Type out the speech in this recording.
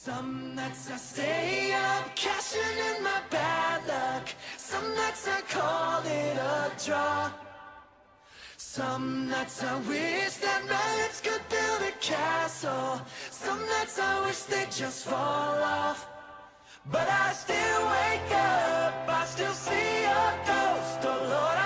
Some nights I stay up, cashing in my bad luck. Some nights I call it a draw. Some nights I wish that my lips could build a castle. Some nights I wish they'd just fall off. But I still wake up, I still see your ghost. Oh Lord,